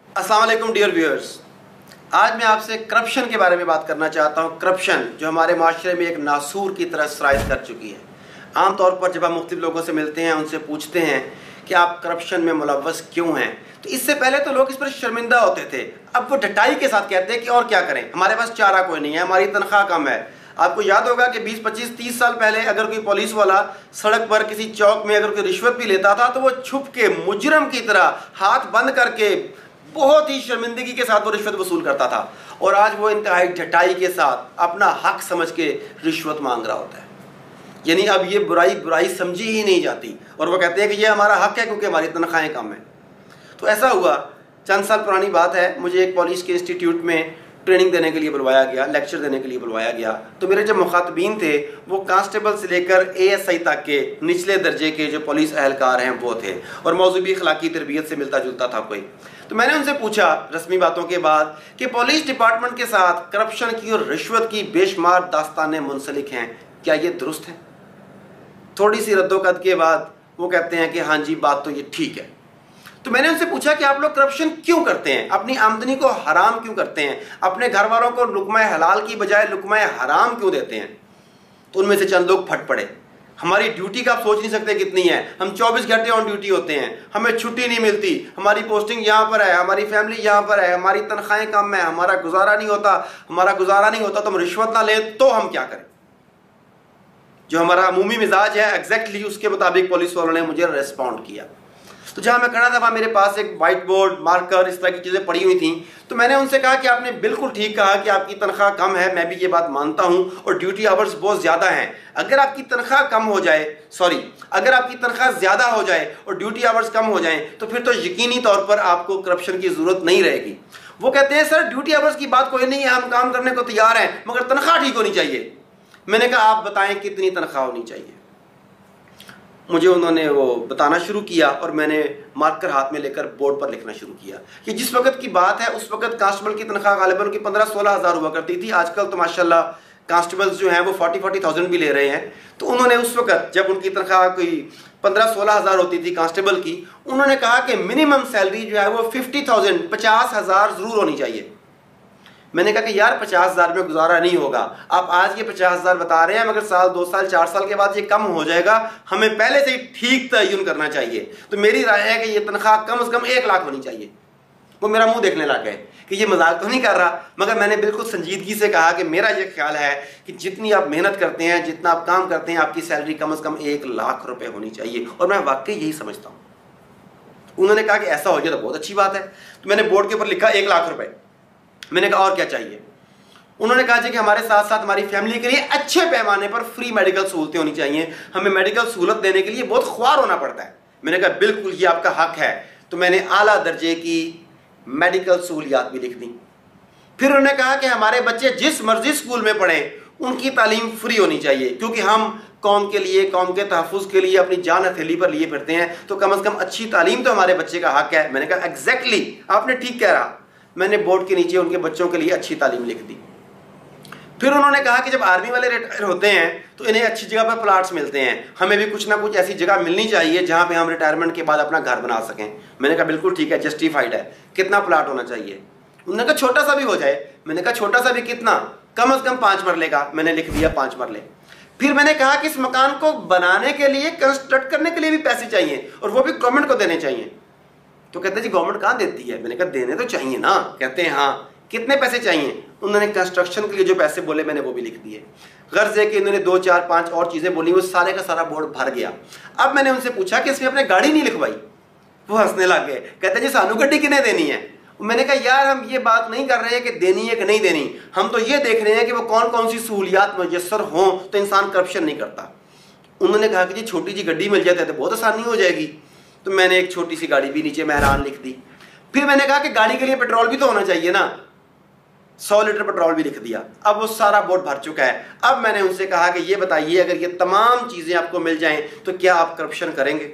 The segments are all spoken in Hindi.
अस्सलाम वालेकुम डियर व्यूअर्स, आज मैं आपसे करप्शन के बारे में बात करना चाहता हूँ। करप्शन जो हमारे माशरे में एक नासूर की तरह सराइज कर चुकी है। आमतौर पर जब हम मुख्तलिफ लोगों से मिलते हैं, उनसे पूछते हैं कि आप करप्शन में मुलव्वस क्यों हैं, तो इससे पहले तो लोग इस पर शर्मिंदा होते थे। अब वो डटाई के साथ कहते हैं कि और क्या करें, हमारे पास चारा कोई नहीं है, हमारी तनख्वाह कम है। आपको याद होगा कि 20, 25, 30 साल पहले अगर कोई पुलिस वाला सड़क पर किसी चौक में अगर कोई रिश्वत भी लेता था तो वो छुप के मुजरम की तरह हाथ बंद करके बहुत ही शर्मिंदगी के साथ वो रिश्वत वसूल करता था। और आज वो इंतहाई ढटाई के साथ अपना हक समझ के रिश्वत मांग रहा होता है। यानी अब ये बुराई बुराई समझी ही नहीं जाती और वो कहते हैं कि ये हमारा हक है क्योंकि हमारी तनख्वाहें कम है। तो ऐसा हुआ, चंद साल पुरानी बात है, मुझे एक पुलिस के इंस्टीट्यूट में ट्रेनिंग देने के लिए बुलवाया गया, लेक्चर देने के लिए बुलवाया गया। तो मेरे जो मुखातबीन थे वो कांस्टेबल से लेकर ASI तक के निचले दर्जे के जो पुलिस अहलकार हैं वो थे, और मौजूद भी अखलाकी तरबियत से मिलता जुलता था कोई। तो मैंने उनसे पूछा रस्मी बातों के बाद कि पुलिस डिपार्टमेंट के साथ करप्शन की और रिश्वत की बेशुमार दास्तानें मुंसलिक हैं, क्या ये दुरुस्त है? थोड़ी सी रद्दोकद के बाद वो कहते हैं कि हाँ जी, बात तो ये ठीक है। तो मैंने उनसे पूछा कि आप लोग करप्शन क्यों करते हैं, अपनी आमदनी को हराम क्यों करते हैं, अपने घर वालों को लुकमा हलाल की बजाय लुकमा हराम क्यों देते हैं? तो उनमें से चंद लोग फट पड़े। हमारी ड्यूटी का आप सोच नहीं सकते कितनी है, हम 24 घंटे ऑन ड्यूटी होते हैं, हमें छुट्टी नहीं मिलती, हमारी पोस्टिंग यहाँ पर है, हमारी फैमिली यहाँ पर है, हमारी तनख्वाहें कम है, हमारा गुजारा नहीं होता, तो हम रिश्वत ना लें तो हम क्या करें? जो हमारा अमूमी मिजाज है एग्जैक्टली उसके मुताबिक पुलिस वालों ने मुझे रिस्पॉन्ड किया। तो जहाँ मैं खड़ा था वहाँ मेरे पास एक वाइट बोर्ड, मार्कर, इस तरह की चीज़ें पड़ी हुई थी। तो मैंने उनसे कहा कि आपने बिल्कुल ठीक कहा कि आपकी तनख्वाह कम है, मैं भी ये बात मानता हूँ, और ड्यूटी आवर्स बहुत ज़्यादा हैं। अगर आपकी तनख्वाह कम हो जाए, अगर आपकी तनख्वाह ज़्यादा हो जाए और ड्यूटी आवर्स कम हो जाएँ तो फिर तो यकीनी तौर पर आपको करप्शन की ज़रूरत नहीं रहेगी। वो कहते हैं सर ड्यूटी आवर्स की बात कोई नहीं है, हम काम करने को तैयार हैं, मगर तनख्वाह ठीक होनी चाहिए। मैंने कहा आप बताएं कितनी तनख्वाह होनी चाहिए? मुझे उन्होंने वो बताना शुरू किया और मैंने मार्कर हाथ में लेकर बोर्ड पर लिखना शुरू किया कि जिस वक्त की बात है उस वक्त कांस्टेबल की तनख्वाह गालिबन उनकी 15-16 हज़ार हुआ करती थी। आजकल तो माशाल्लाह कांस्टेबल्स जो हैं वो 40,000 भी ले रहे हैं। तो उन्होंने उस वक्त जब उनकी तनख्वाह कोई 15-16 हज़ार होती थी कांस्टेबल की, उन्होंने कहा कि मिनिमम सैलरी जो है वो 50,000 50,000 ज़रूर होनी चाहिए। मैंने कहा कि यार 50,000 में गुजारा नहीं होगा, आप आज ये 50,000 बता रहे हैं मगर साल 2 साल 4 साल के बाद ये कम हो जाएगा, हमें पहले से ही ठीक तयन करना चाहिए। तो मेरी राय है कि ये तनख्वाह कम से कम 1 लाख होनी चाहिए। वो मेरा मुंह देखने लग गए कि ये मजाक तो नहीं कर रहा, मगर मैंने बिल्कुल संजीदगी से कहा कि मेरा ये ख्याल है कि जितनी आप मेहनत करते हैं, जितना आप काम करते हैं, आपकी सैलरी कम से कम 1 लाख रुपए होनी चाहिए, और मैं वाकई यही समझता हूँ। उन्होंने कहा कि ऐसा हो जाए तो बहुत अच्छी बात है। तो मैंने बोर्ड के ऊपर लिखा 1 लाख रुपए। मैंने कहा और क्या चाहिए? उन्होंने कहा कि हमारे साथ साथ हमारी फैमिली के लिए अच्छे पैमाने पर फ्री मेडिकल सहूलतें होनी चाहिए, हमें मेडिकल सहूलत देने के लिए बहुत ख्वार होना पड़ता है। मैंने कहा बिल्कुल ये आपका हक है। तो मैंने आला दर्जे की मेडिकल सहूलियात भी लिख दी। फिर उन्होंने कहा कि हमारे बच्चे जिस मर्जी स्कूल में पढ़ें उनकी तालीम फ्री होनी चाहिए, क्योंकि हम कौम के लिए, कौम के तहफ़्फ़ुज़ के लिए अपनी जान हथेली पर लिए फिरते हैं, तो कम से कम अच्छी तालीम तो हमारे बच्चे का हक है। मैंने कहा एग्जैक्टली आपने ठीक कह रहा। मैंने बोर्ड के नीचे उनके बच्चों के लिए अच्छी तालीम लिख दी। फिर उन्होंने कहा कि जब आर्मी वाले रिटायर होते हैं तो इन्हें अच्छी जगह पर प्लाट्स मिलते हैं, हमें भी कुछ ना कुछ ऐसी जगह मिलनी चाहिए जहां पे हम रिटायरमेंट के बाद अपना घर बना सकें। मैंने कहा बिल्कुल ठीक है, जस्टिफाइड है। कितना प्लाट होना चाहिए? उन्होंने कहा छोटा सा भी हो जाए। मैंने कहा छोटा सा भी कितना? कम से कम 5 मरले का। मैंने लिख दिया 5 मरले। फिर मैंने कहा कि इस मकान को बनाने के लिए, कंस्ट्रक्ट करने के लिए भी पैसे चाहिए, और वो भी गवर्नमेंट को देने चाहिए। तो कहते जी गवर्नमेंट कहाँ देती है? मैंने कहा देने तो चाहिए ना। कहते हैं हाँ, कितने पैसे चाहिए? उन्होंने कंस्ट्रक्शन के लिए जो पैसे बोले मैंने वो भी लिख दिए। गर्ज है कि उन्होंने 2, 4, 5 और चीज़ें बोली, वो सारे का सारा बोर्ड भर गया। अब मैंने उनसे पूछा कि इसमें अपने गाड़ी नहीं लिखवाई? वो हंसने लग गए, कहते जी सानू गड्डी किन्हें देनी है? मैंने कहा यार हम ये बात नहीं कर रहे हैं कि देनी है कि नहीं देनी, हम तो ये देख रहे हैं कि वो कौन कौन सी सहूलियात मुयस्सर हों तो इंसान करप्शन नहीं करता। उन्होंने कहा कि जी छोटी सी गड्डी मिल जाती है तो बहुत आसानी हो जाएगी। तो मैंने एक छोटी सी गाड़ी भी नीचे मेहरान लिख दी। फिर मैंने कहा कि गाड़ी के लिए पेट्रोल भी तो होना चाहिए ना, 100 लीटर पेट्रोल भी लिख दिया। अब वो सारा बोर्ड भर चुका है। अब मैंने उनसे कहा कि ये बताइए अगर ये तमाम चीज़ें आपको मिल जाएं तो क्या आप करप्शन करेंगे?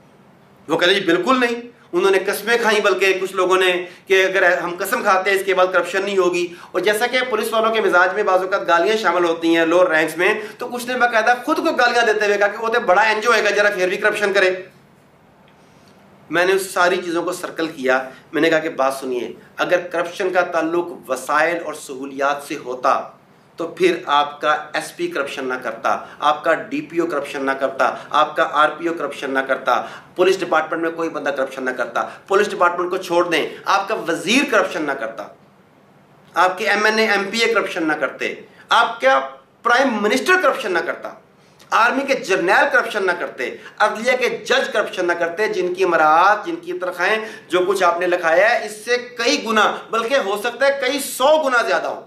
वो कहते जी बिल्कुल नहीं। उन्होंने कस्में खाई, बल्कि कुछ लोगों ने, कि अगर हम कसम खाते हैं इसके बाद करप्शन नहीं होगी। और जैसा कि पुलिस वालों के मिजाज में बाज़ औक़ात गालियाँ शामिल होती हैं लोअर रैंक्स में, तो कुछ ने बाकायदा खुद को गालियाँ देते हुए कहा कि वो तो बड़ा एंजॉय होगा, जरा फिर भी करप्शन करे। मैंने उस सारी चीज़ों को सर्कल किया। मैंने कहा कि बात सुनिए, अगर करप्शन का ताल्लुक वसाइल और सहूलियात से होता तो फिर आपका एसपी करप्शन ना करता, आपका डीपीओ करप्शन ना करता, आपका आरपीओ करप्शन ना करता, पुलिस डिपार्टमेंट में कोई बंदा करप्शन ना करता। पुलिस डिपार्टमेंट को छोड़ दें, आपका वजीर करप्शन ना करता, आपके एमएनए एमपीए करप्शन ना करते, आपका प्राइम मिनिस्टर करप्शन ना करता, आर्मी के जर्नैल करप्शन ना करते, अदलिया के जज करप्शन ना करते, जिनकी मराहत, जिनकी तनख्वाहें, जो कुछ आपने लिखाया है इससे कई गुना, बल्कि हो सकता है कई 100 गुना ज्यादा हो,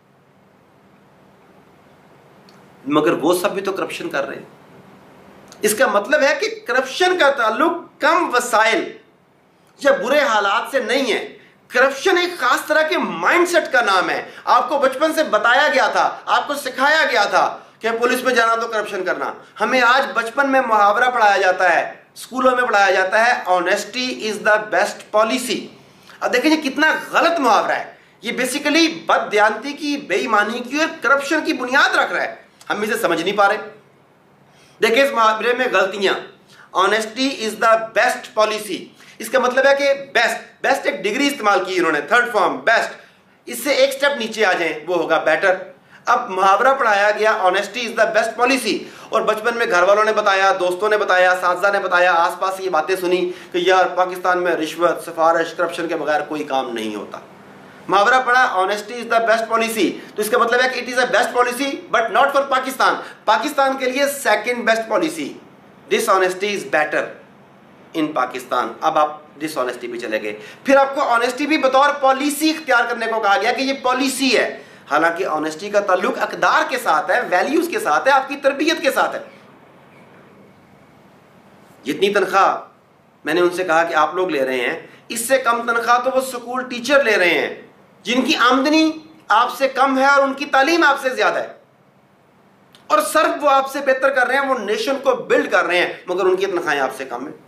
मगर वो सब भी तो करप्शन कर रहे हैं। इसका मतलब है कि करप्शन का ताल्लुक कम वसाइल या बुरे हालात से नहीं है। करप्शन एक खास तरह के माइंडसेट का नाम है। आपको बचपन से बताया गया था, आपको सिखाया गया था कि पुलिस में जाना तो करप्शन करना। हमें आज बचपन में मुहावरा पढ़ाया जाता है, स्कूलों में पढ़ाया जाता है, honesty is the best policy. अब देखिए कितना गलत मुहावरा है। ये बेसिकली बददियानती की, बेईमानी की और करप्शन की बुनियाद रख रहा है। हम इसे समझ नहीं पा रहे। देखिए इस मुहावरे में गलतियां, honesty is the best policy, इसका मतलब है कि बेस्ट एक डिग्री इस्तेमाल की इन्होंने, थर्ड फॉर्म बेस्ट। इससे एक स्टेप नीचे आ जाएं वो होगा बेटर। अब मुहावरा पढ़ाया गया honesty is the best policy, और बचपन में घर वालों ने बताया, दोस्तों ने बताया, साथीदार ने बताया, आसपास ये बातें सुनी कि यार पाकिस्तान में रिश्वत, सिफारिश, करप्शन के बगैर कोई काम नहीं होता। मुहावरा पढ़ा honesty is the best policy, तो इसका मतलब है कि it is a best policy but not for Pakistan. Pakistan के लिए second best policy, dishonesty is better in Pakistan. अब आप डिसऑनेस्टी पे चले गए। फिर आपको ऑनेस्टी भी बतौर पॉलिसी इख्तियार करने को कहा गया कि ये पॉलिसी है, हालांकि ऑनेस्टी का ताल्लुक अकदार के साथ है, वैल्यूज के साथ है, आपकी तरबियत के साथ है। जितनी तनख्वाह मैंने उनसे कहा कि आप लोग ले रहे हैं, इससे कम तनख्वाह तो वो स्कूल टीचर ले रहे हैं जिनकी आमदनी आपसे कम है और उनकी तालीम आपसे ज्यादा है, और सर्व वो आपसे बेहतर कर रहे हैं, वो नेशन को बिल्ड कर रहे हैं, मगर उनकी तनख्वाहें आपसे कम है।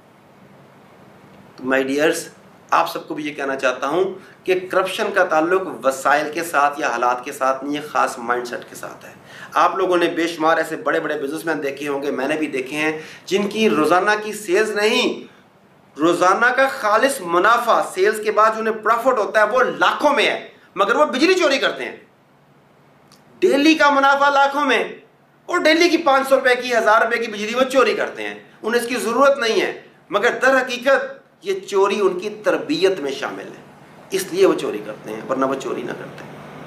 तो माय डियर्स, आप सबको भी ये कहना चाहता हूं कि करप्शन का ताल्लुक वसाइल के साथ या हालात के साथ नहीं है, खास माइंडसेट के साथ है। आप लोगों ने बेशुमार ऐसे बड़े बड़े बिजनेसमैन देखे होंगे, मैंने भी देखे हैं, जिनकी रोजाना की सेल्स नहीं, रोजाना का खालिस मुनाफा, सेल्स के बाद जो उन्हें प्रॉफिट होता है वो लाखों में है, मगर वो बिजली चोरी करते हैं। डेली का मुनाफा लाखों में, और डेली की 500 रुपए की, 1000 रुपए की बिजली वो चोरी करते हैं। उन्हें इसकी जरूरत नहीं है, मगर दर हकीकत ये चोरी उनकी तरबियत में शामिल है, इसलिए वो चोरी करते हैं, वरना वो चोरी ना करते।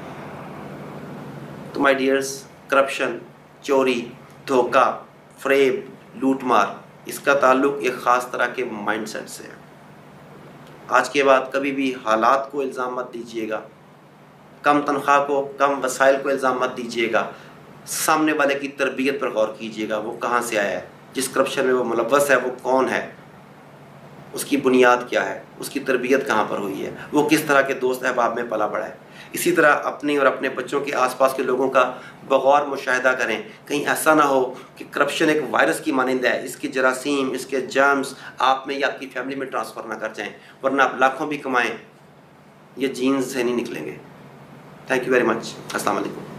तो माय डियर्स, करप्शन, चोरी, धोखा, फ्रेब, लूटमार, इसका ताल्लुक एक ख़ास तरह के माइंडसेट से है। आज के बाद कभी भी हालात को इल्ज़ाम मत दीजिएगा, कम तनख्वाह को, कम वसाइल को इल्ज़ाम मत दीजिएगा। सामने वाले की तरबियत पर गौर कीजिएगा, वो कहाँ से आया है, जिस करप्शन में वो मुलव्वस है वो कौन है, उसकी बुनियाद क्या है, उसकी तरबियत कहाँ पर हुई है, वो किस तरह के दोस्त अहबाब में पला बड़ा है। इसी तरह अपने और अपने बच्चों के आसपास के लोगों का बगौर मुशाहिदा करें, कहीं ऐसा ना हो कि करप्शन एक वायरस की मानिंद है, इसके जरासीम, इसके जर्म्स आप में या आपकी फैमिली में ट्रांसफ़र ना कर जाएं, वरना आप लाखों भी कमाएं, ये जीन्स से नहीं निकलेंगे। Thank you very much. अस्सलाम वालेकुम।